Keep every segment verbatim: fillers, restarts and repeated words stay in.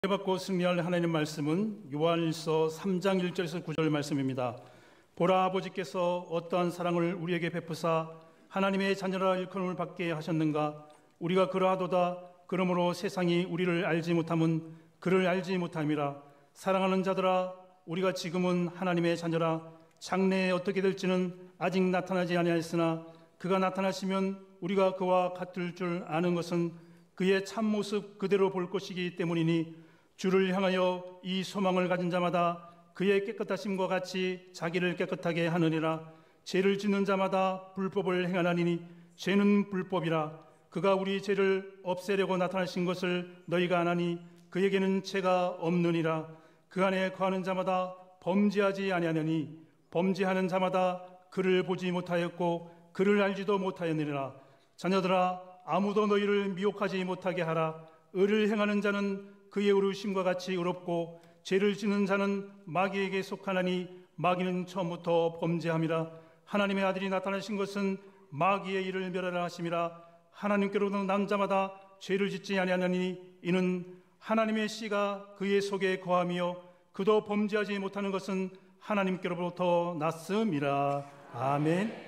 받고 승리할 하나님 말씀은 요한일서 삼 장 일 절에서 구 절 말씀입니다. 보라, 아버지께서 어떠한 사랑을 우리에게 베푸사 하나님의 자녀라 일컬음을 받게 하셨는가. 우리가 그러하도다. 그러므로 세상이 우리를 알지 못함은 그를 알지 못함이라. 사랑하는 자들아, 우리가 지금은 하나님의 자녀라. 장래에 어떻게 될지는 아직 나타나지 아니하였으나 그가 나타나시면 우리가 그와 같을 줄 아는 것은 그의 참모습 그대로 볼 것이기 때문이니, 주를 향하여 이 소망을 가진 자마다 그의 깨끗하심과 같이 자기를 깨끗하게 하느니라. 죄를 짓는 자마다 불법을 행하나니 죄는 불법이라. 그가 우리 죄를 없애려고 나타나신 것을 너희가 아나니 그에게는 죄가 없느니라. 그 안에 거하는 자마다 범죄하지 아니하느니 범죄하는 자마다 그를 보지 못하였고 그를 알지도 못하였느니라. 자녀들아, 아무도 너희를 미혹하지 못하게 하라. 의를 행하는 자는 그의 의로우심과 같이 의롭고 죄를 짓는 자는 마귀에게 속하나니 마귀는 처음부터 범죄함이라. 하나님의 아들이 나타나신 것은 마귀의 일을 멸하라 하심이라. 하나님께로는 난 자마다 죄를 짓지 아니하나니 이는 하나님의 씨가 그의 속에 거함이요 그도 범죄하지 못하는 것은 하나님께로부터 났음이라. 아멘.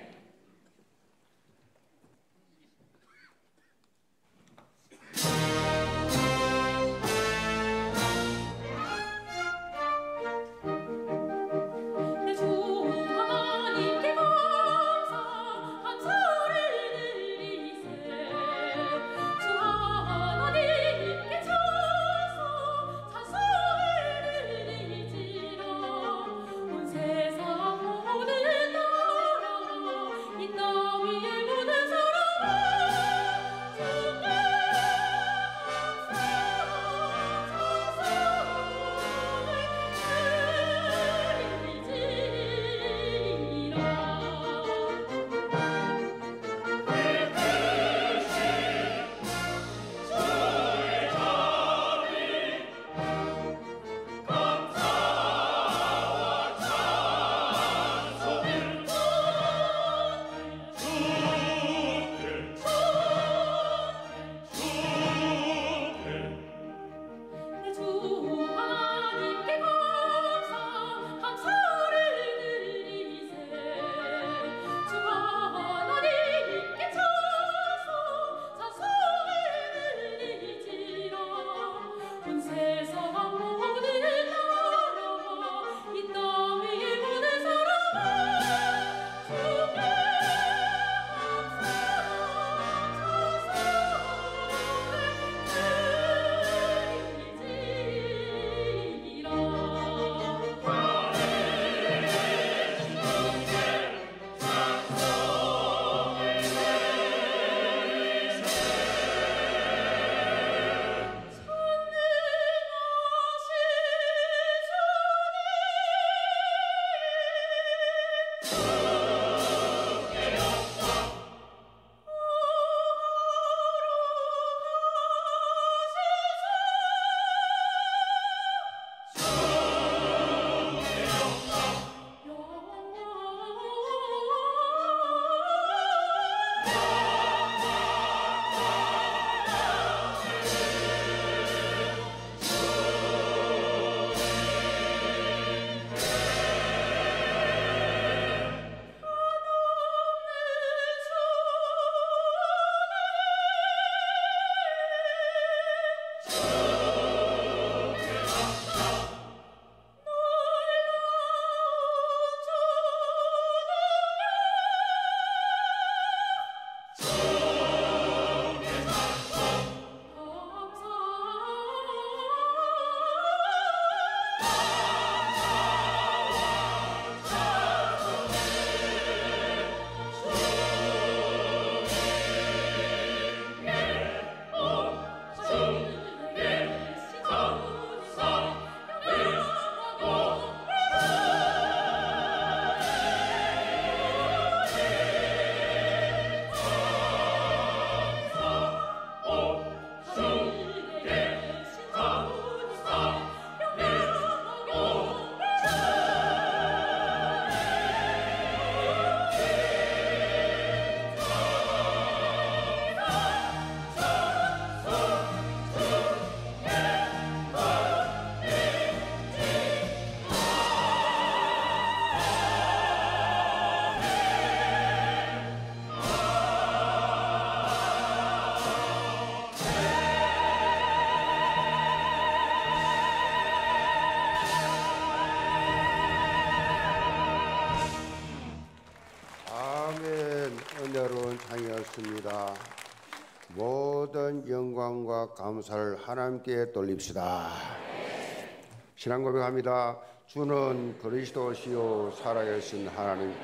감사를 하나님께 돌립시다. 신앙 고백합니다. 주는 그리스도시요 살아계신 하나님.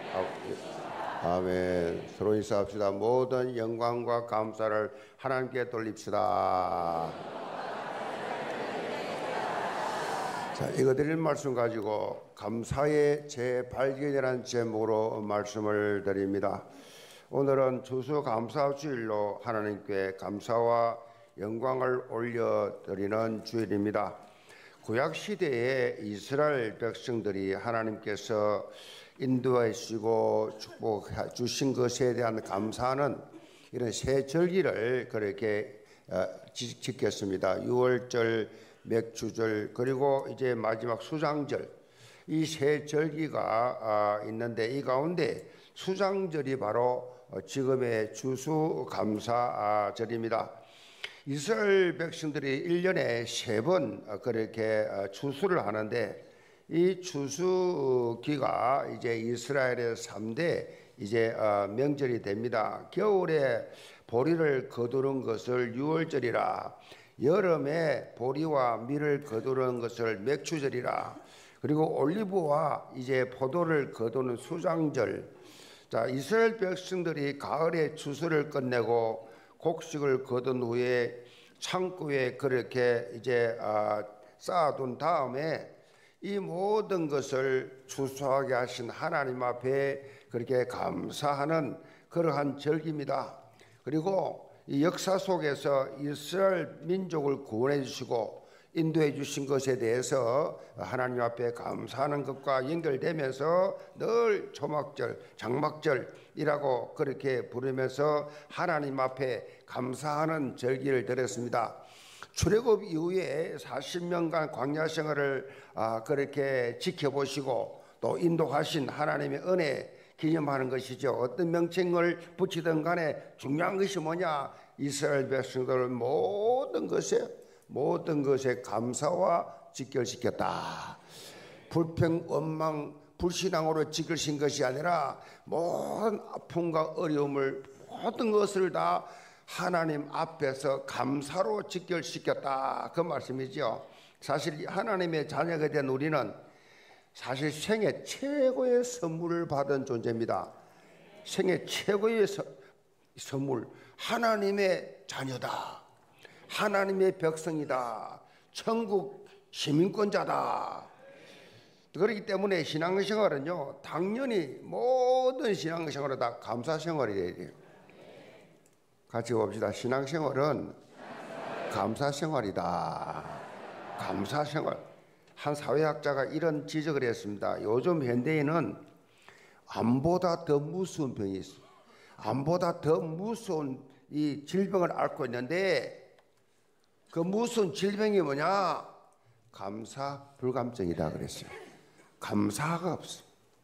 아멘. 서로 인사합시다. 모든 영광과 감사를 하나님께 돌립시다. 자, 이거 드릴 말씀 가지고 감사의 재발견이라는 제목으로 말씀을 드립니다. 오늘은 추수감사주일로 하나님께 감사와 영광을 올려드리는 주일입니다. 구약시대에 이스라엘 백성들이 하나님께서 인도해 주시고 축복해 주신 것에 대한 감사하는 이런 세 절기를 그렇게 지켰습니다. 유월절, 맥주절, 그리고 이제 마지막 수장절, 이 세 절기가 있는데 이 가운데 수장절이 바로 지금의 추수감사절입니다. 이스라엘 백성들이 일 년에 세 번 그렇게 추수를 하는데 이 추수기가 이제 이스라엘의 삼 대 이제 명절이 됩니다. 겨울에 보리를 거두는 것을 유월절이라, 여름에 보리와 밀을 거두는 것을 맥추절이라, 그리고 올리브와 이제 포도를 거두는 수장절. 자, 이스라엘 백성들이 가을에 추수를 끝내고 곡식을 거둔 후에 창고에 그렇게 이제 쌓아둔 다음에 이 모든 것을 추수하게 하신 하나님 앞에 그렇게 감사하는 그러한 절기입니다. 그리고 이 역사 속에서 이스라엘 민족을 구원해 주시고 인도해 주신 것에 대해서 하나님 앞에 감사하는 것과 연결되면서 늘 초막절, 장막절이라고 그렇게 부르면서 하나님 앞에 감사하는 절기를 드렸습니다. 출애굽 이후에 사십 년간 광야 생활을 그렇게 지켜보시고 또 인도하신 하나님의 은혜 기념하는 것이죠. 어떤 명칭을 붙이든 간에 중요한 것이 뭐냐? 이스라엘 백성들은 모든 것에 모든 것에 감사와 직결시켰다. 불평, 원망, 불신앙으로 직결신 것이 아니라 모든 아픔과 어려움을 모든 것을 다 하나님 앞에서 감사로 직결시켰다. 그 말씀이죠. 사실 하나님의 자녀가 된 우리는 사실 생애 최고의 선물을 받은 존재입니다. 생애 최고의 서, 선물, 하나님의 자녀다. 하나님의 백성이다. 천국 시민권자다. 그렇기 때문에 신앙생활은요, 당연히 모든 신앙생활은 다 감사생활이 돼야 돼요. 같이 봅시다. 신앙생활은 감사생활이다. 감사생활. 한 사회학자가 이런 지적을 했습니다. 요즘 현대인은 암보다 더 무서운 병이 있어요. 암보다 더 무서운 이 질병을 앓고 있는데 그 무슨 질병이 뭐냐? 감사 불감증이다 그랬어요. 감사가 없어.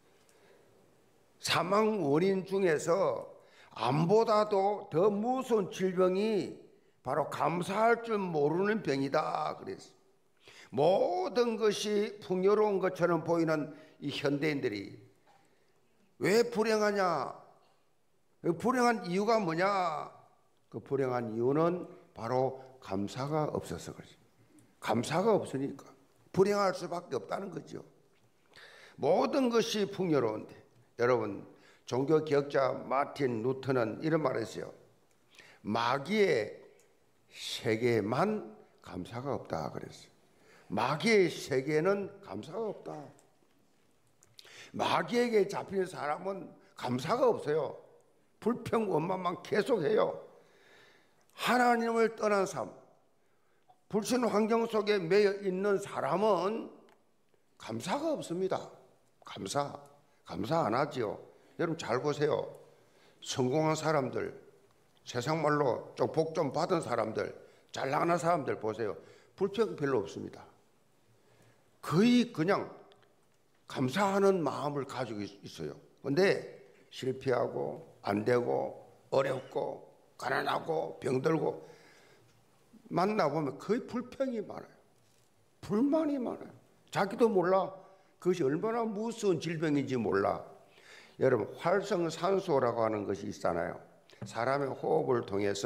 사망 원인 중에서 암보다도 더 무서운 질병이 바로 감사할 줄 모르는 병이다 그랬어요. 모든 것이 풍요로운 것처럼 보이는 이 현대인들이 왜 불행하냐? 불행한 이유가 뭐냐? 그 불행한 이유는 바로 감사가 없어서 그렇죠. 감사가 없으니까 불행할 수밖에 없다는 거죠. 모든 것이 풍요로운데, 여러분, 종교 기억자 마틴 루터는 이런 말을 했어요. 마귀의 세계만 감사가 없다 그랬어요. 마귀의 세계는 감사가 없다. 마귀에게 잡힌 사람은 감사가 없어요. 불평 원망만 계속해요. 하나님을 떠난 삶, 불신 환경 속에 매여 있는 사람은 감사가 없습니다. 감사, 감사 안 하지요. 여러분 잘 보세요. 성공한 사람들, 세상 말로 좀 복 좀 받은 사람들, 잘 나가는 사람들 보세요. 불평 별로 없습니다. 거의 그냥 감사하는 마음을 가지고 있어요. 그런데 실패하고 안 되고 어렵고 가난하고 병들고 만나보면 거의 불평이 많아요. 불만이 많아요. 자기도 몰라. 그것이 얼마나 무서운 질병인지 몰라. 여러분, 활성산소라고 하는 것이 있잖아요. 사람의 호흡을 통해서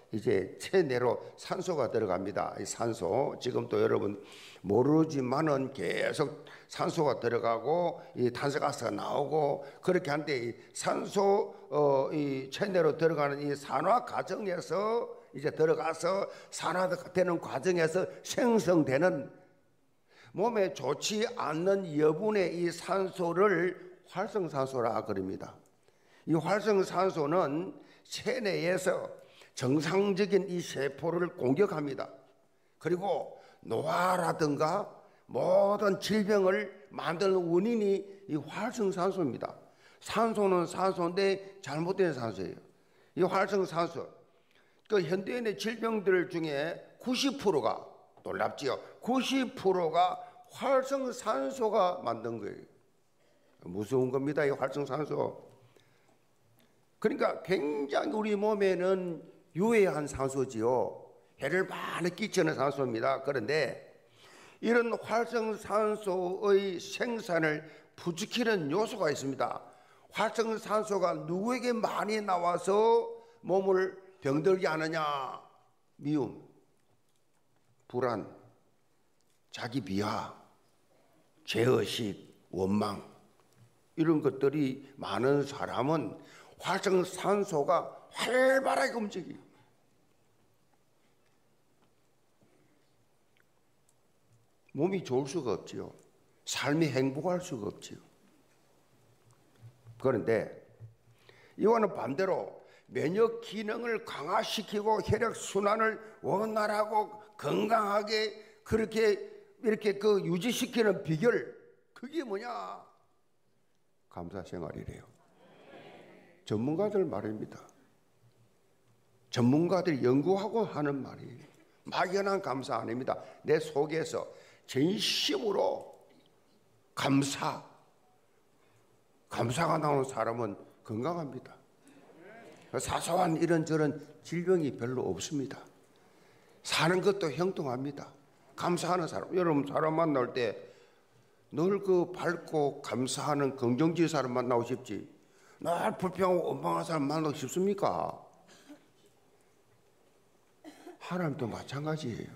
이제 체내로 산소가 들어갑니다. 이 산소 지금 또 여러분 모르지만은 계속 산소가 들어가고 이 탄소가스가 나오고 그렇게 하는데 이 산소 어, 이 체내로 들어가는 이 산화 과정에서 이제 들어가서 산화되는 과정에서 생성되는 몸에 좋지 않는 여분의 이 산소를 활성산소라 그럽니다. 이 활성산소는 체내에서 정상적인 이 세포를 공격합니다. 그리고 노화라든가 모든 질병을 만드는 원인이 이 활성산소입니다. 산소는 산소인데 잘못된 산소예요. 이 활성산소, 그 현대인의 질병들 중에 구십 퍼센트가 놀랍지요. 구십 퍼센트가 활성산소가 만든 거예요. 무서운 겁니다, 이 활성산소. 그러니까 굉장히 우리 몸에는 유해한 산소지요. 해를 많이 끼치는 산소입니다. 그런데 이런 활성산소의 생산을 부추기는 요소가 있습니다. 활성산소가 누구에게 많이 나와서 몸을 병들게 하느냐? 미움, 불안, 자기 비하, 죄의식, 원망 이런 것들이 많은 사람은 활성산소가 활발하게 움직여요. 몸이 좋을 수가 없지요. 삶이 행복할 수가 없지요. 그런데 이와는 반대로 면역 기능을 강화시키고 혈액 순환을 원활하고 건강하게 그렇게 이렇게 그 유지시키는 비결, 그게 뭐냐? 감사 생활이래요. 전문가들 말입니다. 전문가들이 연구하고 하는 말이에요. 막연한 감사 아닙니다. 내 속에서 진심으로 감사, 감사가 나오는 사람은 건강합니다. 사소한 이런저런 질병이 별로 없습니다. 사는 것도 형통합니다. 감사하는 사람, 여러분 사람 만날 때 늘 그 밝고 감사하는 긍정적인 사람 만나고 싶지, 날 불평하고 원망한 사람 만나고 싶습니까? 하나님도 마찬가지예요.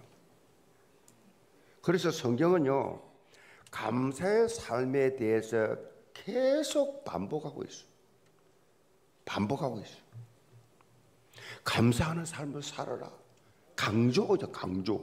그래서 성경은요, 감사의 삶에 대해서 계속 반복하고 있어요. 반복하고 있어요. 감사하는 삶을 살아라. 강조죠, 강조.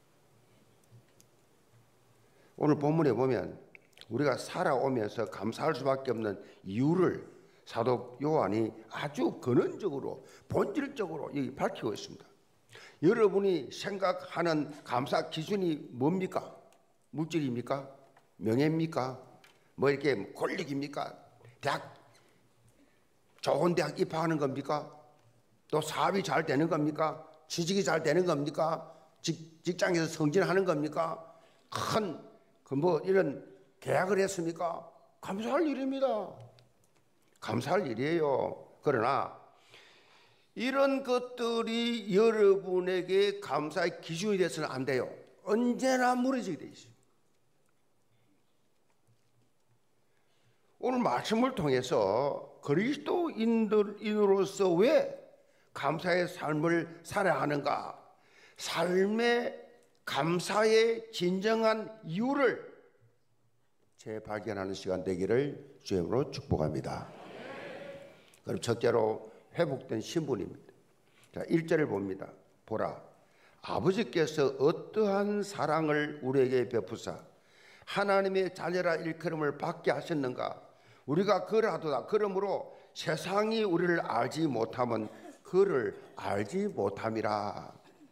오늘 본문에 보면 우리가 살아오면서 감사할 수밖에 없는 이유를 사도 요한이 아주 근원적으로 본질적으로 여기 밝히고 있습니다. 여러분이 생각하는 감사 기준이 뭡니까? 물질입니까? 명예입니까? 뭐 이렇게 권력입니까? 대학, 좋은 대학 입학하는 겁니까? 또 사업이 잘 되는 겁니까? 취직이 잘 되는 겁니까? 직, 직장에서 승진하는 겁니까? 큰 그 뭐 이런 계약을 했습니까? 감사할 일입니다. 감사할 일이에요. 그러나 이런 것들이 여러분에게 감사의 기준이 돼서는 안 돼요. 언제나 무너지게 돼 있어요. 오늘 말씀을 통해서 그리스도인으로서 왜 감사의 삶을 살아야 하는가? 삶의 감사의 진정한 이유를 재발견하는 시간 되기를 주님으로 축복합니다. 그럼 첫째로 회복된 신분입니다. 자, 일 절을 봅니다. 보라, 아버지께서 어떠한 사랑을 우리에게 베푸사 하나님의 자녀라 일컬음을 받게 하셨는가? 우리가 그러하도다. 그러므로 세상이 우리를 알지 못하면 그를 알지 못함이라.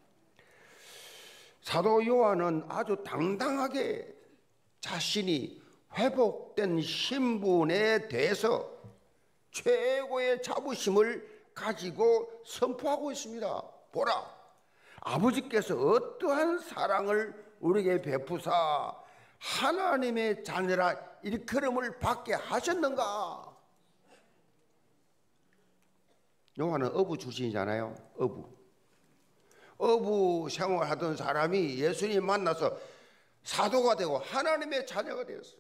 사도 요한은 아주 당당하게 자신이 회복된 신분에 대해서 최고의 자부심을 가지고 선포하고 있습니다. 보라, 아버지께서 어떠한 사랑을 우리에게 베푸사 하나님의 자녀라 일컬음을 받게 하셨는가? 요한은 어부 출신이잖아요. 어부. 어부 생활하던 사람이 예수님 만나서 사도가 되고 하나님의 자녀가 되었어요.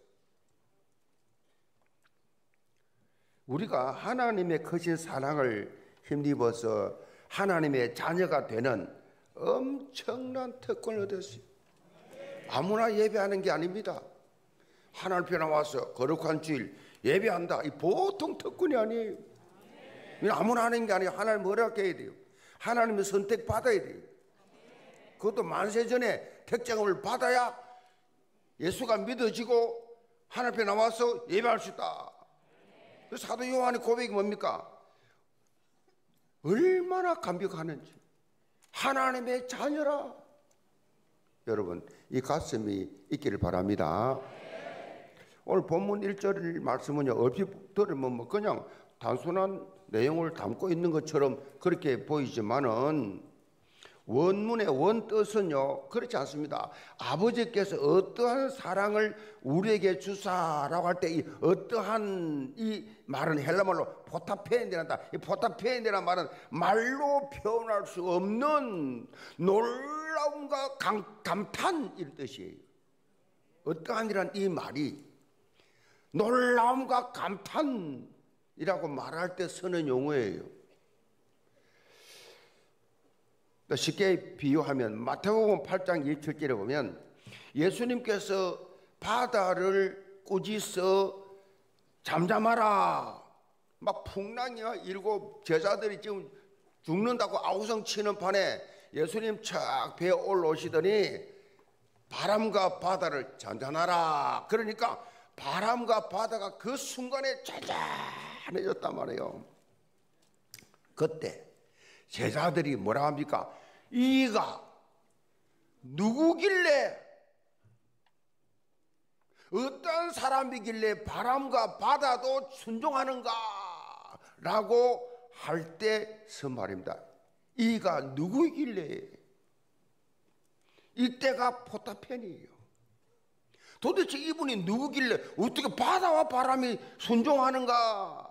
우리가 하나님의 크신 사랑을 힘입어서 하나님의 자녀가 되는 엄청난 특권을 얻었어요. 아무나 예배하는 게 아닙니다. 하나님 앞에 나와서 거룩한 주일 예배한다, 이 보통 특권이 아니에요. 아무나 하는 게 아니에요. 하나님 허락해야 돼요. 하나님의 선택받아야 돼요. 그것도 만세 전에 택정을 받아야 예수가 믿어지고 하나님 앞에 나와서 예배할 수 있다. 사도 요한의 고백이 뭡니까? 얼마나 감격하는지. 하나님의 자녀라. 여러분, 이 가슴이 있기를 바랍니다. 오늘 본문 일 절 말씀은요, 얼핏 들으면 뭐 그냥 단순한 내용을 담고 있는 것처럼 그렇게 보이지만은 원문의 원뜻은요 그렇지 않습니다. 아버지께서 어떠한 사랑을 우리에게 주사라고 할 때 이 어떠한 이 말은 헬라말로 포타페인이란다. 이 포타페인이라는 말은 말로 표현할 수 없는 놀라움과 감, 감탄 이런 뜻이에요. 어떠한이란 이 말이 놀라움과 감탄이라고 말할 때 쓰는 용어예요. 쉽게 비유하면 마태복음 팔 장 이십칠 절에 보면 예수님께서 바다를 꾸짖어 잠잠하라, 막 풍랑이와 일곱 제자들이 지금 죽는다고 아우성 치는 판에 예수님 착 배에 올라오시더니 바람과 바다를 잔잔하라, 그러니까 바람과 바다가 그 순간에 잔잔해졌단 말이에요. 그때 제자들이 뭐라 합니까? 이가 누구길래, 어떤 사람이길래 바람과 바다도 순종하는가? 라고 할 때 선말입니다. 이가 누구길래? 이때가 포타펜이에요. 도대체 이분이 누구길래 어떻게 바다와 바람이 순종하는가?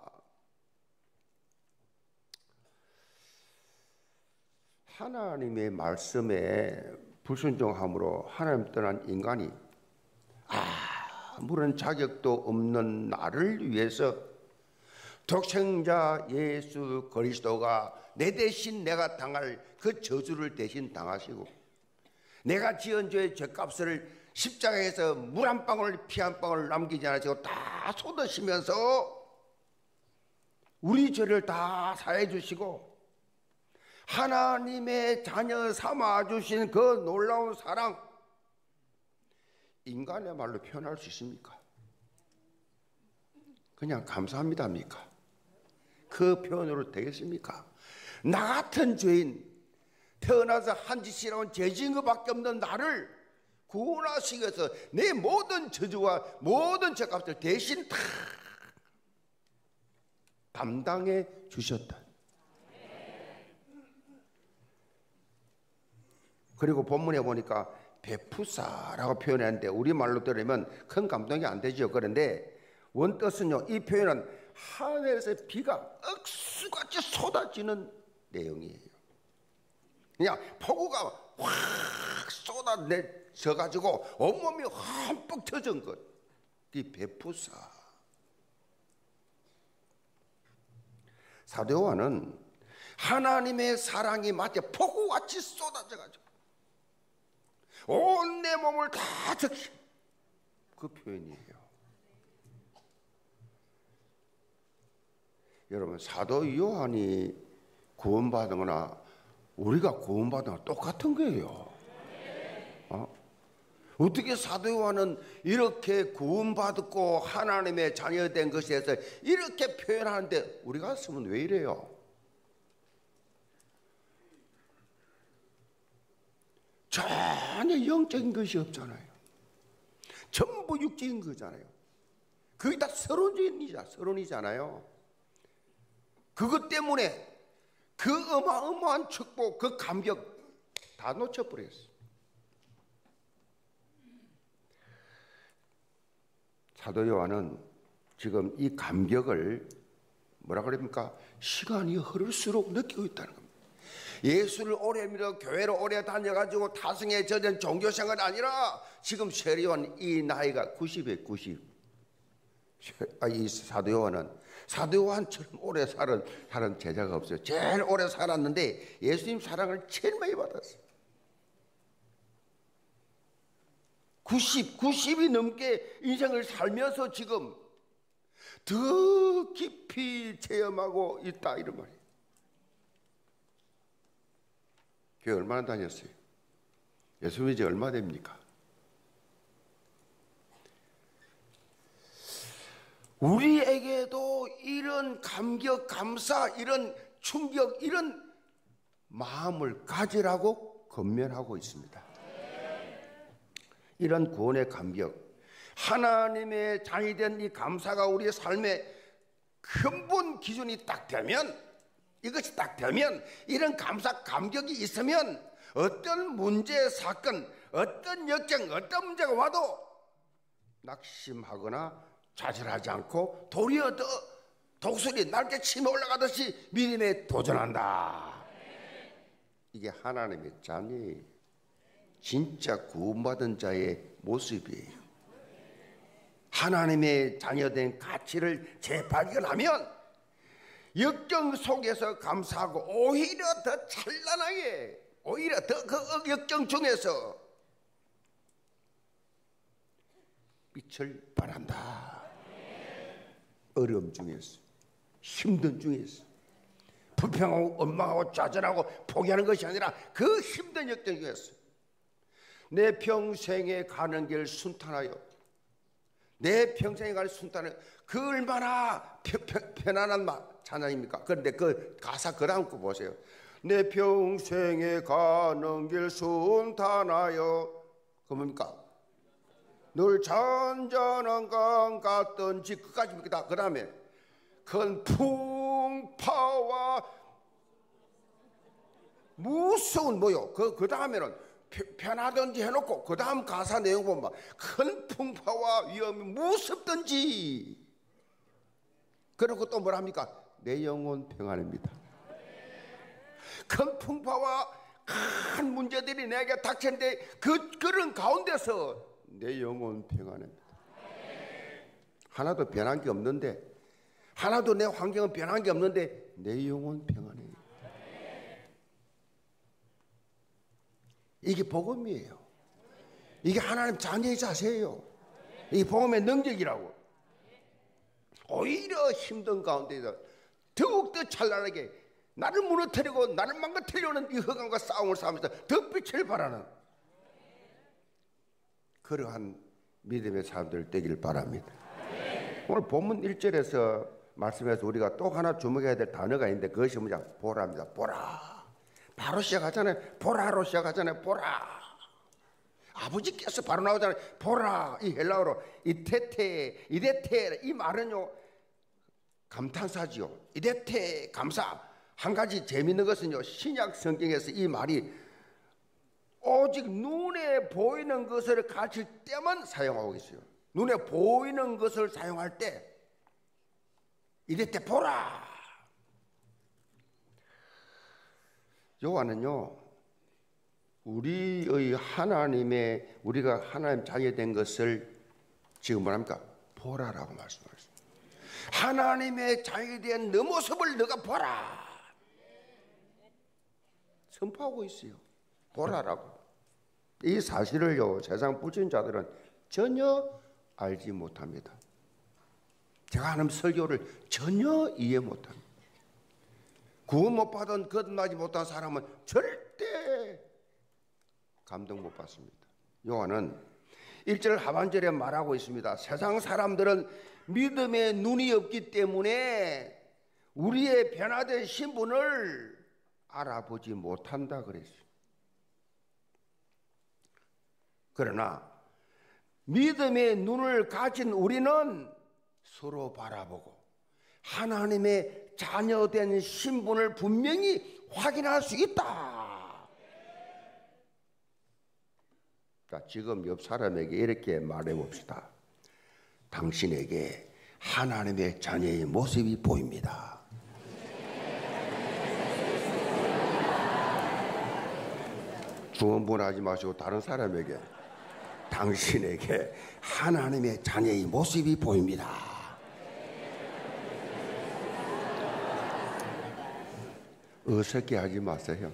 하나님의 말씀에 불순종함으로 하나님 떠난 인간이 아무런 자격도 없는 나를 위해서 독생자 예수 그리스도가 내 대신 내가 당할 그 저주를 대신 당하시고 내가 지은 죄의 죄값을 십자가에서 물 한 방울 피 한 방울 남기지 않으시고 다 쏟으시면서 우리 죄를 다 사해 주시고 하나님의 자녀 삼아 주신 그 놀라운 사랑, 인간의 말로 표현할 수 있습니까? 그냥 감사합니다입니까? 그 표현으로 되겠습니까? 나 같은 죄인, 태어나서 한 짓이라고는 죄 지은 것밖에 없는 나를 구원하시기 위해서 내 모든 저주와 모든 죄값을 대신 다 담당해 주셨다. 그리고 본문에 보니까 베푸사라고 표현했는데 우리말로 들으면 큰 감동이 안 되죠. 그런데 원뜻은요, 이 표현은 하늘에서 비가 억수같이 쏟아지는 내용이에요. 그냥 폭우가 확 쏟아내져가지고 온몸이 흠뻑 터진 것, 이 베푸사. 사도 요한은 하나님의 사랑이 마치 폭우같이 쏟아져가지고 온 내 몸을 다 적신 그 표현이에요. 여러분, 사도 요한이 구원받은 거나 우리가 구원받은 거나 똑같은 거예요. 어? 어떻게 사도 요한은 이렇게 구원받고 하나님의 자녀된 것에 대해서 이렇게 표현하는데 우리 가슴은 왜 이래요? 전혀 영적인 것이 없잖아요. 전부 육적인 거잖아요. 그게 다 서론이자 서론이잖아요. 그것 때문에 그 어마어마한 축복, 그 감격 다 놓쳐버렸어요. 사도 요한은 지금 이 감격을 뭐라 그럽니까? 시간이 흐를수록 느끼고 있다는 겁니다. 예수를 오래 믿어 교회를 오래 다녀가지고 타성에 젖은 종교생활이 아니라 지금 세리온 이 나이가 구십에 구십, 이 사도 요한은 사도 요한처럼 오래 살은, 살은 제자가 없어요. 제일 오래 살았는데 예수님 사랑을 제일 많이 받았어요. 구십, 구십이 넘게 인생을 살면서 지금 더 깊이 체험하고 있다 이런 말이에요. 교회 얼마나 다녔어요? 예수 믿은 지 얼마 됩니까? 우리에게도 이런 감격, 감사, 이런 충격, 이런 마음을 가지라고 권면하고 있습니다. 이런 구원의 감격, 하나님의 자녀이 된 이 감사가 우리의 삶의 근본 기준이 딱 되면, 이것이 딱 되면, 이런 감사, 감격이 있으면 어떤 문제, 사건, 어떤 역경, 어떤 문제가 와도 낙심하거나 좌절하지 않고 도리어 더 독수리 날개 치며 올라가듯이 믿음에 도전한다. 이게 하나님의 자녀의 진짜 구원받은 자의 모습이에요. 하나님의 자녀된 가치를 재발견하면 역경 속에서 감사하고 오히려 더 찬란하게, 오히려 더 그 역경 중에서 빛을 발한다. 어려움 중에서, 힘든 중에서, 불평하고 원망하고 좌절하고 포기하는 것이 아니라 그 힘든 역경 중에서 내 평생에 가는 길 순탄하여, 내 평생에 가는 순탄하여, 그 얼마나 편, 편, 편안한 찬양입니까? 그런데 그 가사 그 다음 거 보세요. 내 평생에 가는 길 순탄하여, 그 뭡니까? 늘 잔잔한 강 같던지, 끝까지입니다. 그 다음에 큰 풍파와 무서운 뭐요? 그, 그 다음에는 편하든지 해놓고 그 다음 가사 내용 보면 큰 풍파와 위험이 무섭든지, 그리고 또 뭐라 합니까? 내 영혼 평안입니다. 큰 풍파와 큰 문제들이 내게 닥쳤는데 그 그런 가운데서 내 영혼 평안입니다. 하나도 변한 게 없는데, 하나도 내 환경은 변한 게 없는데 내 영혼 평안해요. 이게 복음이에요. 이게 하나님 자녀의 자세예요. 이게 복음의 능력이라고. 오히려 힘든 가운데서 더욱더 찬란하게 나를 무너뜨리고 나를 망가뜨리려는 이 흑암과 싸움을 싸우면서 더 빛을 발하는 그러한 믿음의 사람들 되기를 바랍니다. 오늘 본문 일 절에서 말씀해서 우리가 또 하나 주목해야 될 단어가 있는데 그것이 뭐냐? 보라입니다. 보라. 바로 시작하잖아요. 보라로 시작하잖아요. 보라. 아버지께서 바로 나오잖아요. 보라. 이 헬라어로 이테테, 이데테, 이 말은요 감탄사지요. 이데테, 감사. 한 가지 재미있는 것은요, 신약 성경에서 이 말이 오직 눈에 보이는 것을 가르칠 때만 사용하고 있어요. 눈에 보이는 것을 사용할 때 이데테 보라. 요한은요, 우리의 하나님의, 우리가 하나님 자녀 된 것을 지금 뭐랍니까? 보라라고 말씀하셨어요. 하나님의 자녀에 대한 너 모습을 너가 보라. 선포하고 있어요. 보라라고. 이 사실을요, 세상 불신자들은 전혀 알지 못합니다. 제가 하는 설교를 전혀 이해 못합니다. 구원 못 받은, 거듭나지 못한 사람은 절대 감동 못 받습니다. 요한은 일 절 하반절에 말하고 있습니다. 세상 사람들은 믿음의 눈이 없기 때문에 우리의 변화된 신분을 알아보지 못한다 그랬어요. 그러나 믿음의 눈을 가진 우리는 서로 바라보고 하나님의 자녀된 신분을 분명히 확인할 수 있다. 그러니까 지금 옆 사람에게 이렇게 말해 봅시다. 당신에게 하나님의 자녀의 모습이 보입니다. 중언부언하지 마시고 다른 사람에게 당신에게 하나님의 자녀의 모습이 보입니다. 어색해 하지 마세요.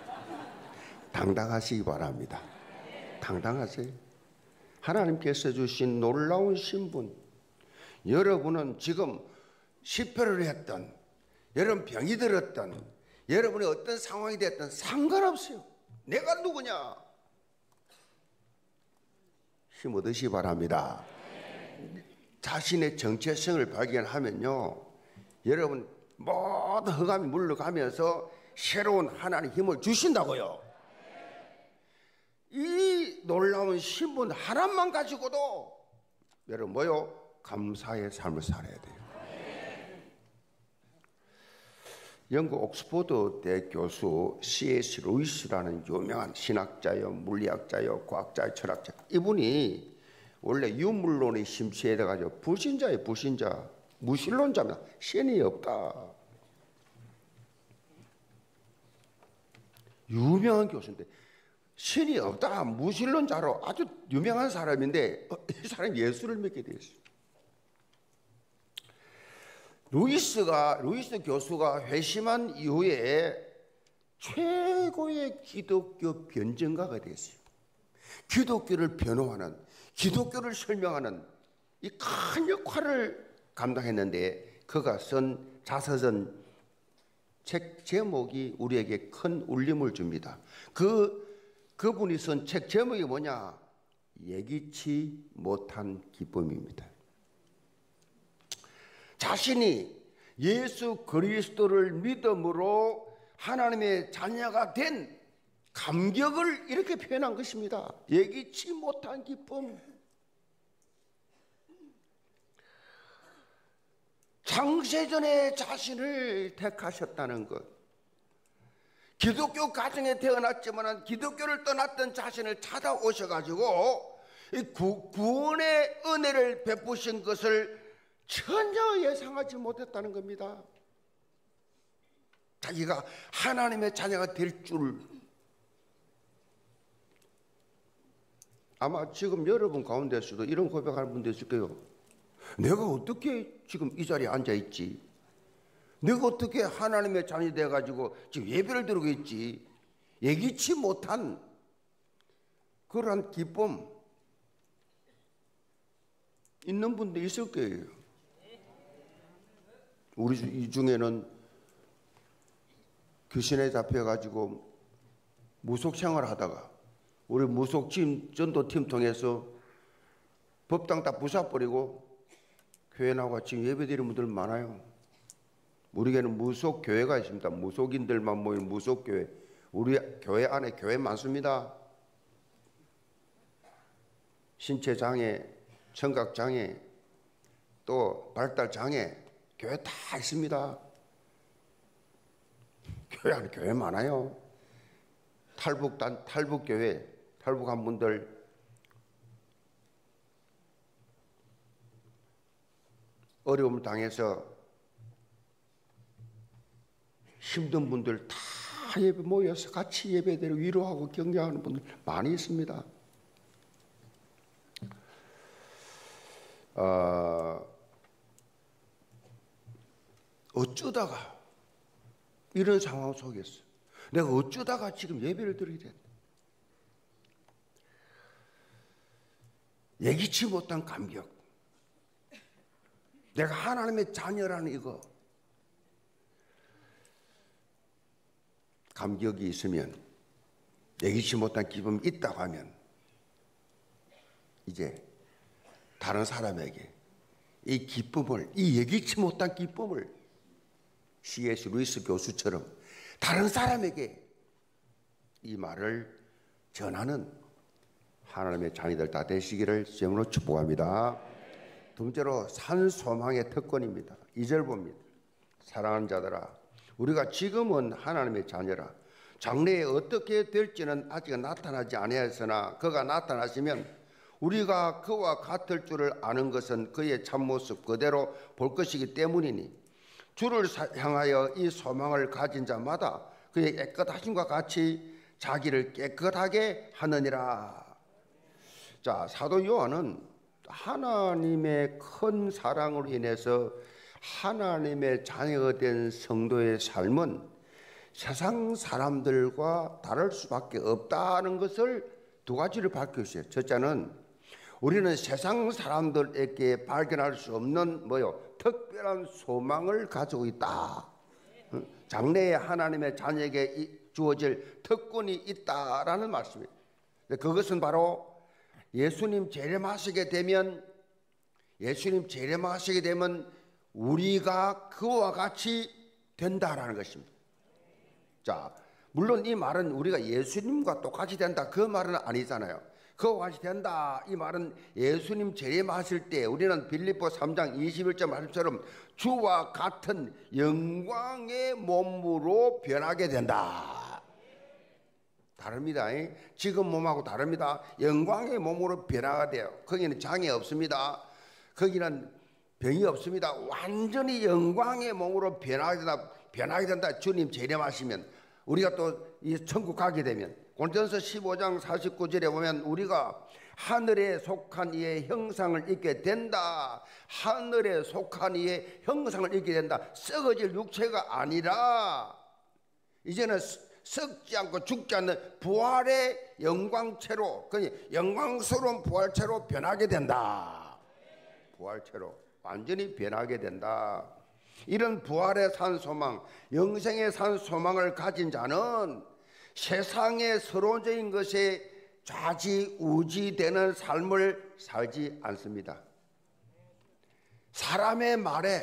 당당하시기 바랍니다. 당당하세요. 하나님께서 주신 놀라운 신분, 여러분은 지금 실패를 했던, 여러분 병이 들었던, 여러분이 어떤 상황이 됐든 상관없어요. 내가 누구냐? 힘 얻으시기 바랍니다. 자신의 정체성을 발견하면요, 여러분 모든 흑암이 물러가면서 새로운 하나님의 힘을 주신다고요. 이 놀라운 신분 하나만 가지고도 여러분 뭐요? 감사의 삶을 살아야 돼요. 영국 옥스퍼드 대 교수 씨 에스 루이스라는 유명한 신학자요, 물리학자요, 과학자요, 철학자, 이분이 원래 유물론에 심취해가지고 불신자예요. 불신자, 무신론자입니다. 신이 없다. 유명한 교수인데 신이 없다, 무신론자로 아주 유명한 사람인데 이 사람이 예수를 믿게 되었어요. 루이스가 루이스 교수가 회심한 이후에 최고의 기독교 변증가가 됐어요. 기독교를 변호하는, 기독교를 설명하는 이 큰 역할을 감당했는데, 그가 쓴 자서전 책 제목이 우리에게 큰 울림을 줍니다. 그 그분이 쓴 책 제목이 뭐냐? 예기치 못한 기쁨입니다. 자신이 예수 그리스도를 믿음으로 하나님의 자녀가 된 감격을 이렇게 표현한 것입니다. 예기치 못한 기쁨. 창세전에 자신을 택하셨다는 것. 기독교 가정에 태어났지만 기독교를 떠났던 자신을 찾아오셔가지고 구원의 은혜를 베푸신 것을 전혀 예상하지 못했다는 겁니다. 자기가 하나님의 자녀가 될 줄. 아마 지금 여러분 가운데서도 이런 고백하는 분도 있을 거예요. 내가 어떻게 지금 이 자리에 앉아있지? 내가 어떻게 하나님의 자녀이 돼가지고 지금 예배를 드리고 있지? 예기치 못한 그러한 기쁨 있는 분도 있을 거예요. 우리 이 중에는 귀신에 잡혀가지고 무속 생활을 하다가 우리 무속팀 전도팀 통해서 법당 다 부숴버리고 교회 나와 지금 예배드리는 분들 많아요. 우리에게는 무속 교회가 있습니다. 무속인들만 모이는 무속 교회. 우리 교회 안에 교회 많습니다. 신체 장애, 청각 장애, 또 발달 장애, 교회 다 있습니다. 교회 안에 교회 많아요. 탈북단, 탈북교회, 탈북한 분들, 어려움을 당해서 힘든 분들 다 예배 모여서 같이 예배대로 위로하고 격려하는 분들 많이 있습니다. 어, 어쩌다가 이런 상황 속에서 내가 어쩌다가 지금 예배를 드리게 됐다. 예기치 못한 감격. 내가 하나님의 자녀라는 이거. 감격이 있으면, 예기치 못한 기쁨이 있다고 하면 이제 다른 사람에게 이 기쁨을, 이 예기치 못한 기쁨을 씨 에스 루이스 교수처럼 다른 사람에게 이 말을 전하는 하나님의 자녀들 다 되시기를 주님으로 축복합니다. 두 번째로 산소망의 특권입니다. 이 절 봅니다. 사랑하는 자들아, 우리가 지금은 하나님의 자녀라. 장래에 어떻게 될지는 아직 나타나지 아니하였으나 그가 나타나시면 우리가 그와 같을 줄을 아는 것은 그의 참모습 그대로 볼 것이기 때문이니 주를 향하여 이 소망을 가진 자마다 그의 깨끗하심과 같이 자기를 깨끗하게 하느니라. 자, 사도 요한은 하나님의 큰 사랑으로 인해서 하나님의 자녀가 된 성도의 삶은 세상 사람들과 다를 수밖에 없다는 것을 두 가지를 밝혀주세요. 첫째는 우리는 세상 사람들에게 발견할 수 없는 뭐요? 특별한 소망을 가지고 있다. 장래에 하나님의 자녀에게 주어질 특권이 있다라는 말씀이에요. 그것은 바로 예수님 재림하시게 되면 예수님 재림하시게 되면 우리가 그와 같이 된다라는 것입니다. 자, 물론 이 말은 우리가 예수님과 똑같이 된다 그 말은 아니잖아요. 그와 같이 된다 이 말은 예수님 재림하실 때 우리는 빌립보 삼 장 이십일 절 말씀처럼 주와 같은 영광의 몸으로 변하게 된다. 다릅니다. 지금 몸하고 다릅니다. 영광의 몸으로 변화가 돼요. 거기는 장애 없습니다. 거기는 병이 없습니다. 완전히 영광의 몸으로 변하게 된다. 변하게 된다. 주님 재림하시면 우리가 또 이 천국 가게 되면 고린도전서 십오 장 사십구 절에 보면 우리가 하늘에 속한 이의 형상을 입게 된다. 하늘에 속한 이의 형상을 입게 된다. 썩어질 육체가 아니라 이제는 썩지 않고 죽지 않는 부활의 영광체로, 그냥 영광스러운 부활체로 변하게 된다. 부활체로 완전히 변하게 된다. 이런 부활의 산 소망, 영생의 산 소망을 가진 자는 세상의 서론적인 것에 좌지우지되는 삶을 살지 않습니다. 사람의 말에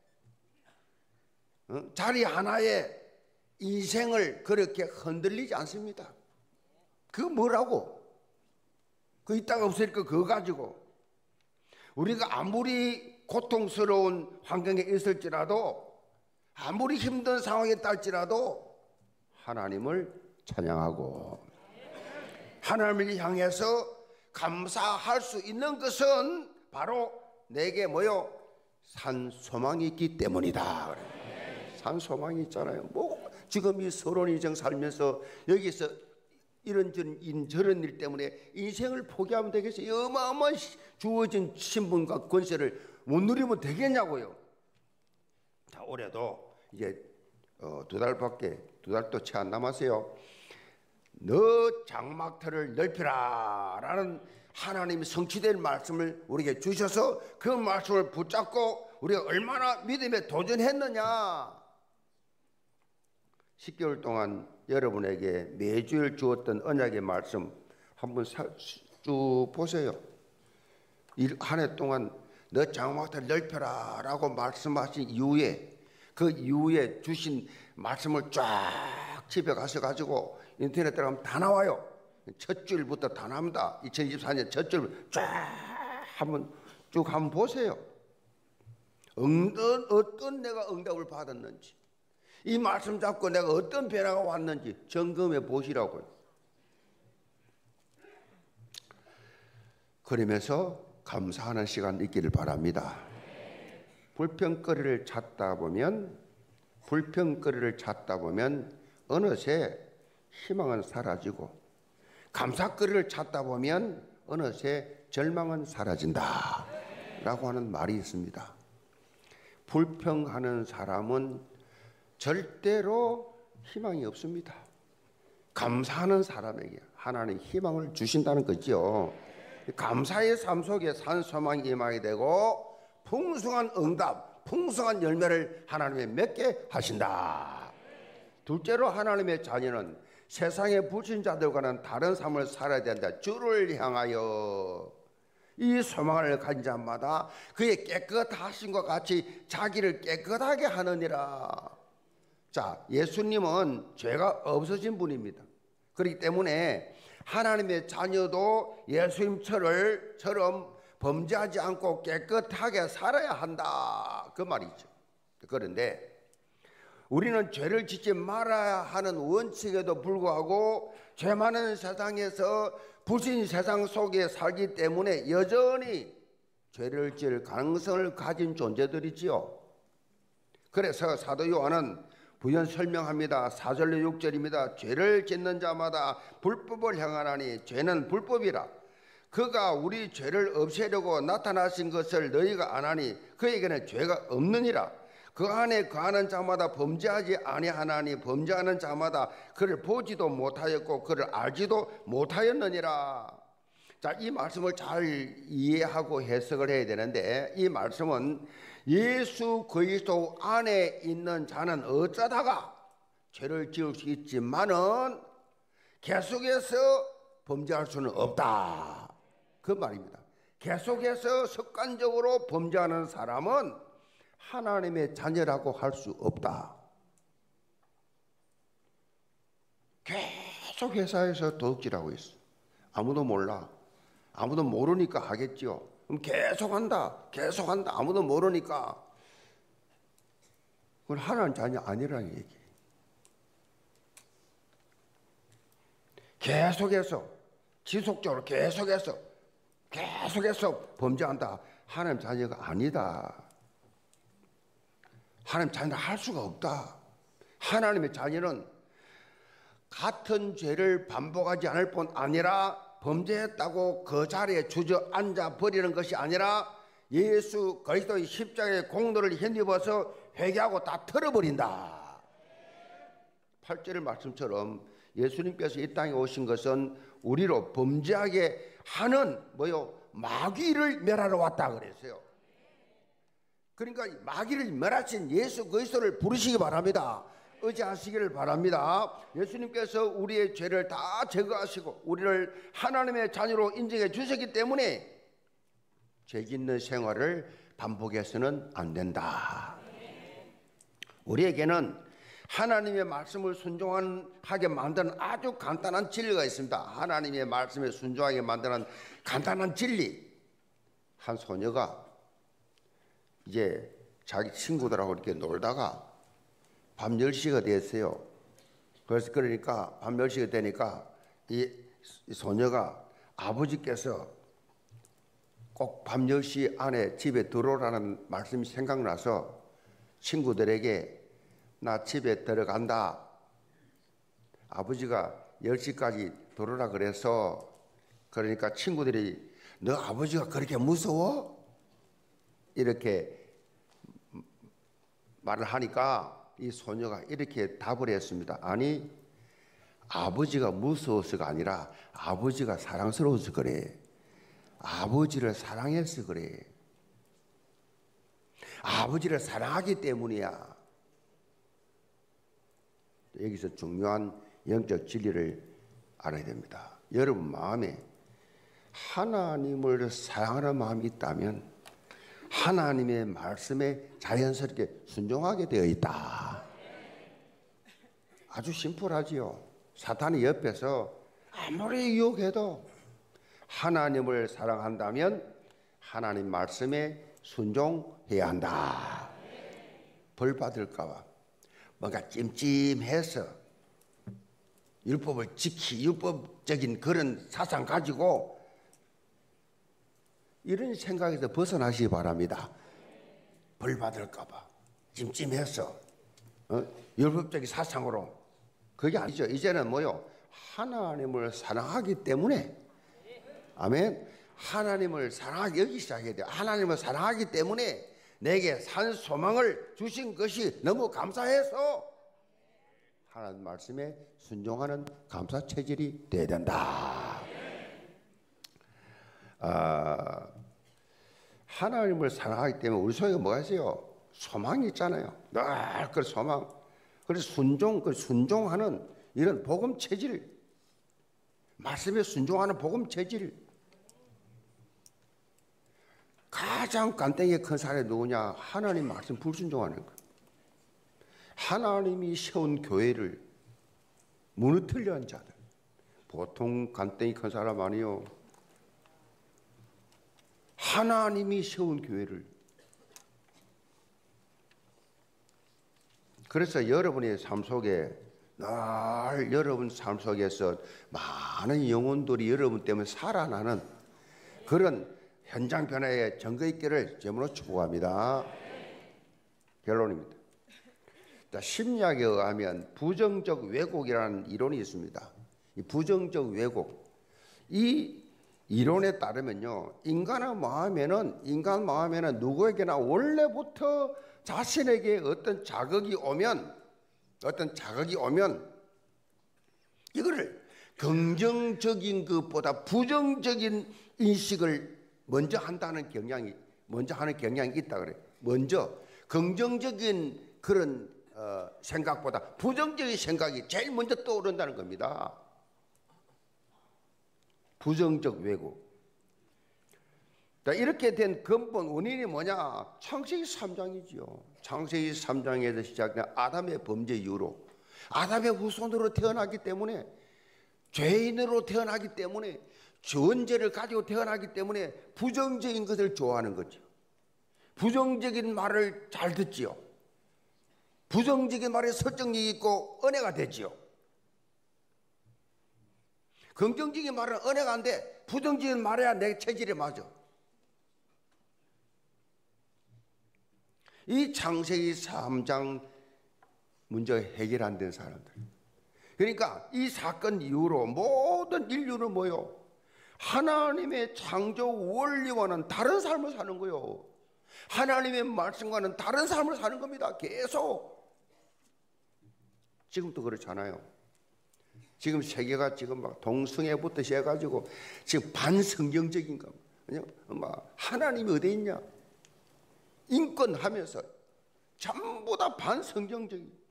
자리 하나에 인생을 그렇게 흔들리지 않습니다. 그 뭐라고? 그 있다가 없으니까 그거 가지고 우리가 아무리 고통스러운 환경에 있을지라도 아무리 힘든 상황에 딸지라도 하나님을 찬양하고 하나님을 향해서 감사할 수 있는 것은 바로 내게 뭐요? 산 소망이 있기 때문이다. 산 소망이 있잖아요. 뭐 지금 이 서론 인생 살면서 여기서 이런 저런 일 때문에 인생을 포기하면 되겠어요? 어마어마한 주어진 신분과 권세를 못 누리면 되겠냐고요. 자, 올해도 이제 어, 두 달밖에 두 달도 채 안 남았어요. 너 장막터를 넓히라 라는 하나님이 성취될 말씀을 우리에게 주셔서 그 말씀을 붙잡고 우리가 얼마나 믿음에 도전했느냐. 십 개월 동안 여러분에게 매주일 주었던 언약의 말씀 한번 쭉 보세요. 한 해 동안 너 장막터를 넓혀라 라고 말씀하신 이후에 그 이후에 주신 말씀을 쫙 집에 가셔가지고 인터넷 들어가면 다 나와요. 첫 줄부터 다 나옵니다. 이천이십사 년 첫 줄 쫙 한번 쭉 한번 보세요. 어떤, 어떤 내가 응답을 받았는지 이 말씀 잡고 내가 어떤 변화가 왔는지 점검해 보시라고요. 그러면서 감사하는 시간 있기를 바랍니다. 불평거리를 찾다 보면 불평거리를 찾다 보면 어느새 희망은 사라지고 감사거리를 찾다 보면 어느새 절망은 사라진다 라고 하는 말이 있습니다. 불평하는 사람은 절대로 희망이 없습니다. 감사하는 사람에게 하나님 희망을 주신다는 거죠. 감사의 삶 속에 산 소망이 임하게 되고 풍성한 응답, 풍성한 열매를 하나님이 맺게 하신다. 둘째로 하나님의 자녀는 세상의 불신자들과는 다른 삶을 살아야 된다. 주를 향하여 이 소망을 가진 자마다 그의 깨끗하심과 같이 자기를 깨끗하게 하느니라. 자, 예수님은 죄가 없으신 분입니다. 그렇기 때문에 하나님의 자녀도 예수님처럼 범죄하지 않고 깨끗하게 살아야 한다 그 말이죠. 그런데 우리는 죄를 짓지 말아야 하는 원칙에도 불구하고 죄 많은 세상에서 불신 세상 속에 살기 때문에 여전히 죄를 지을 가능성을 가진 존재들이지요. 그래서 사도 요한은 부연 설명합니다. 사 절로 육 절입니다. 죄를 짓는 자마다 불법을 행하나니 죄는 불법이라. 그가 우리 죄를 없애려고 나타나신 것을 너희가 아나니 그에게는 죄가 없느니라. 그 안에 거하는 자마다 범죄하지 아니하나니 범죄하는 자마다 그를 보지도 못하였고 그를 알지도 못하였느니라. 자, 이 말씀을 잘 이해하고 해석을 해야 되는데, 이 말씀은 예수 그리스도 안에 있는 자는 어쩌다가 죄를 지을 수 있지만은 계속해서 범죄할 수는 없다, 그 말입니다. 계속해서 습관적으로 범죄하는 사람은 하나님의 자녀라고 할 수 없다. 계속 회사에서 도둑질하고 있어. 아무도 몰라. 아무도 모르니까 하겠지요. 그럼 계속한다, 계속한다. 아무도 모르니까. 그건 하나님 자녀 아니라는 얘기. 계속해서, 지속적으로 계속해서, 계속해서 범죄한다. 하나님 자녀가 아니다. 하나님 자녀를 할 수가 없다. 하나님의 자녀는 같은 죄를 반복하지 않을 뿐 아니라 범죄했다고 그 자리에 주저앉아 버리는 것이 아니라 예수 그리스도의 십자가의 공로를 힘입어서 회개하고 다 털어버린다. 팔 절 말씀처럼 예수님께서 이 땅에 오신 것은 우리로 범죄하게 하는 뭐요? 마귀를 멸하러 왔다 그랬어요. 그러니까 마귀를 멸하신 예수 그리스도를 부르시기 바랍니다. 의지하시기를 바랍니다. 예수님께서 우리의 죄를 다 제거하시고 우리를 하나님의 자녀로 인정해 주셨기 때문에 죄 짓는 생활을 반복해서는 안 된다. 우리에게는 하나님의 말씀을 순종하게 만드는 아주 간단한 진리가 있습니다. 하나님의 말씀에 순종하게 만드는 간단한 진리. 한 소녀가 이제 자기 친구들하고 이렇게 놀다가 밤 열 시가 됐어요. 그래서 그러니까 밤 열 시가 되니까 이 소녀가 아버지께서 꼭 밤 열 시 안에 집에 들어오라는 말씀이 생각나서 친구들에게 나 집에 들어간다. 아버지가 열 시까지 들어오라 그래서 그러니까 친구들이 너 아버지가 그렇게 무서워? 이렇게 말을 하니까 이 소녀가 이렇게 답을 했습니다. 아니, 아버지가 무서워서가 아니라 아버지가 사랑스러워서 그래. 아버지를 사랑해서 그래. 아버지를 사랑하기 때문이야. 여기서 중요한 영적 진리를 알아야 됩니다. 여러분 마음에 하나님을 사랑하는 마음이 있다면 하나님의 말씀에 자연스럽게 순종하게 되어 있다. 아주 심플하지요. 사탄이 옆에서 아무리 유혹해도 하나님을 사랑한다면 하나님 말씀에 순종해야 한다. 벌 받을까 봐 뭔가 찜찜해서 율법을 지키 율법적인 그런 사상 가지고 이런 생각에서 벗어나시기 바랍니다. 벌 받을까 봐 찜찜해서 어? 율법적인 사상으로. 그게 아니죠. 이제는 뭐요? 하나님을 사랑하기 때문에, 아멘. 하나님을 사랑하기 여기 시작해야 돼요. 하나님을 사랑하기 때문에 내게 산 소망을 주신 것이 너무 감사해서 하나님 말씀에 순종하는 감사 체질이 되어야 된다. 아, 하나님을 사랑하기 때문에 우리 속에 뭐가 있어요? 소망이 있잖아요. 늘 그 소망. 그래서 순종, 그 순종하는 이런 복음 체질, 말씀에 순종하는 복음 체질. 가장 간땡이 큰 사람이 누구냐? 하나님 말씀 불순종하는 거. 하나님이 세운 교회를 무너뜨려 한 자들. 보통 간땡이 큰 사람 아니요. 하나님이 세운 교회를. 그래서 여러분의 삶 속에 늘 여러분 삶 속에서 많은 영혼들이 여러분 때문에 살아나는 그런 현장 변화의 증거 있기를 제물로 축복합니다. 결론입니다. 심리학에 의하면 부정적 왜곡이라는 이론이 있습니다. 이 부정적 왜곡, 이 이론에 따르면요, 인간의 마음에는 인간 마음에는 누구에게나 원래부터 자신에게 어떤 자극이 오면 어떤 자극이 오면 이거를 긍정적인 것보다 부정적인 인식을 먼저 한다는 경향이 먼저 하는 경향이 있다 그래요. 먼저 긍정적인 그런 어, 생각보다 부정적인 생각이 제일 먼저 떠오른다는 겁니다. 부정적 왜곡. 이렇게 된 근본 원인이 뭐냐? 창세기 삼 장이지요. 창세기 삼 장에서 시작된 아담의 범죄 이후로 아담의 후손으로 태어나기 때문에 죄인으로 태어나기 때문에 원죄를 가지고 태어나기 때문에 부정적인 것을 좋아하는 거죠. 부정적인 말을 잘 듣지요. 부정적인 말에 설득력이 있고 은혜가 되지요. 긍정적인 말은 은혜가 안 돼. 부정적인 말해야 내 체질에 맞아. 이 창세기 삼 장 문제 해결 안 된 사람들. 그러니까 이 사건 이후로 모든 인류는 뭐요? 하나님의 창조 원리와는 다른 삶을 사는 거요. 하나님의 말씀과는 다른 삶을 사는 겁니다. 계속. 지금도 그렇잖아요. 지금 세계가 지금 막 동성애부터 시작해가지고 지금 반성경적인 거. 막 하나님이 어디 있냐? 인권하면서 전부 다 반성경적인.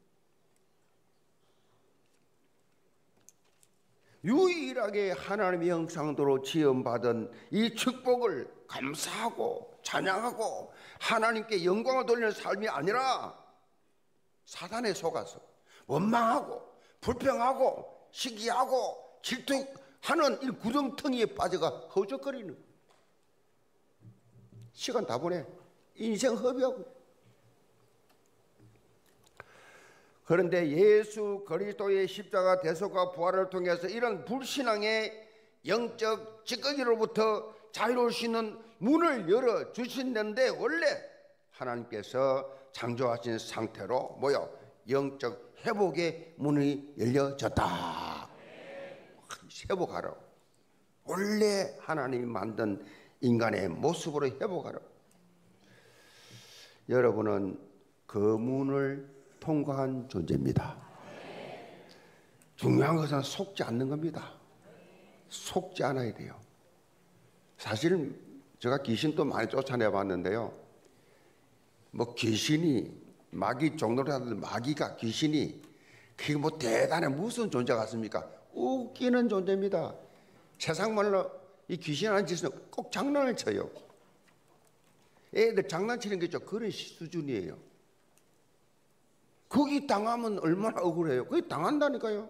유일하게 하나님의 형상대로 지음받은 이 축복을 감사하고 찬양하고 하나님께 영광을 돌리는 삶이 아니라 사단에 속아서 원망하고 불평하고 시기하고 질투하는 이 구덩텅이에 빠져가 허우적거리는. 시간 다 보내. 인생 허비하고. 그런데 예수 그리스도의 십자가 대속과 부활을 통해서 이런 불신앙의 영적 찌꺼기로부터 자유로울 수 있는 문을 열어 주신다는데 원래 하나님께서 창조하신 상태로 뭐요? 영적 회복의 문이 열려졌다. 회복하라고. 원래 하나님이 만든 인간의 모습으로 회복하라고. 여러분은 그 문을 통과한 존재입니다. 중요한 것은 속지 않는 겁니다. 속지 않아야 돼요. 사실 제가 귀신도 많이 쫓아내 봤는데요. 뭐 귀신이 마귀 종로라는 마귀가 귀신이 그게 뭐 대단한 무슨 존재 같습니까? 웃기는 존재입니다. 세상 말로 이 귀신하는 짓은 꼭 장난을 쳐요. 애들 장난치는 게 좀 그런 수준이에요. 거기 당하면 얼마나 억울해요. 거기 당한다니까요.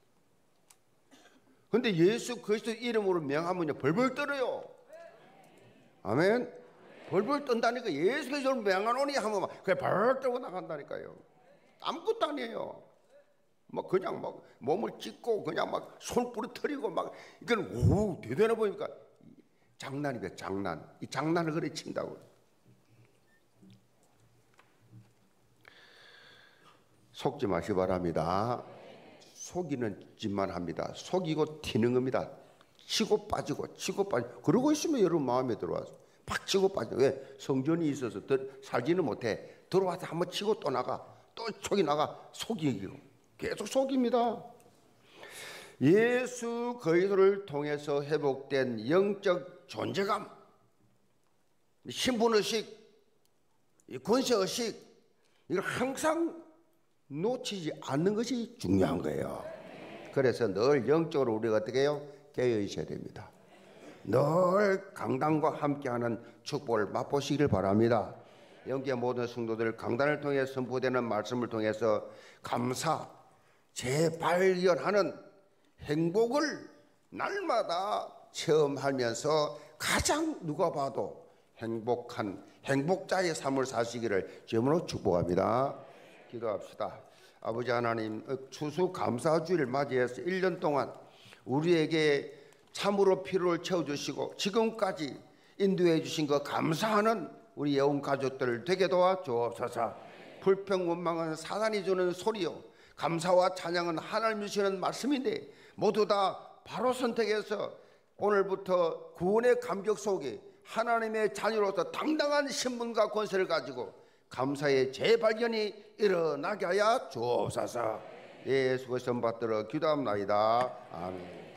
근데 예수 그리스도 이름으로 명하면요 벌벌 떨어요. 아멘. 벌벌 떤다니까. 예수 그리스도를 명하노니 하면 막 그냥 벌벌 떨고 나간다니까요. 아무것도 아니에요. 막 그냥 막 몸을 찢고 그냥 막 손 부러뜨리고 막 이건 오 대단해 보니까 장난이다 장난. 이 장난을 그래 친다고. 속지 마시 바랍니다. 속이는 짓만 합니다. 속이고 튀는 겁니다. 치고 빠지고 치고 빠지고 그러고 있으면 여러분 마음에 들어와서 팍 치고 빠지고. 왜? 성전이 있어서 살지는 못해. 들어와서 한번 치고 또 나가 또 속이 나가. 속이고 계속 속입니다. 예수 그리스도를 통해서 회복된 영적 존재감, 신분의식, 권세의식, 이걸 항상 놓치지 않는 것이 중요한 거예요. 그래서 늘 영적으로 우리가 어떻게 해요? 깨어 있어야 됩니다. 늘 강단과 함께하는 축복을 맛보시길 바랍니다. 영계 모든 성도들 강단을 통해 선포되는 말씀을 통해서 감사, 재발견하는 행복을 날마다 체험하면서 가장 누가 봐도 행복한 행복자의 삶을 사시기를 주님으로 축복합니다. 기도합시다. 아버지 하나님, 추수감사주의를 맞이해서 일 년 동안 우리에게 참으로 필요를 채워주시고 지금까지 인도해 주신 것 감사하는 우리 예언 가족들을 되게 도와 주옵소서. 불평 원망은 사단이 주는 소리요, 감사와 찬양은 하나님이 주시는 말씀인데 모두 다 바로 선택해서 오늘부터 구원의 감격 속에 하나님의 자녀로서 당당한 신분과 권세를 가지고 감사의 재발견이 일어나게 하여 주옵소서. 예수의 선 받들어 기도합나이다. 아멘.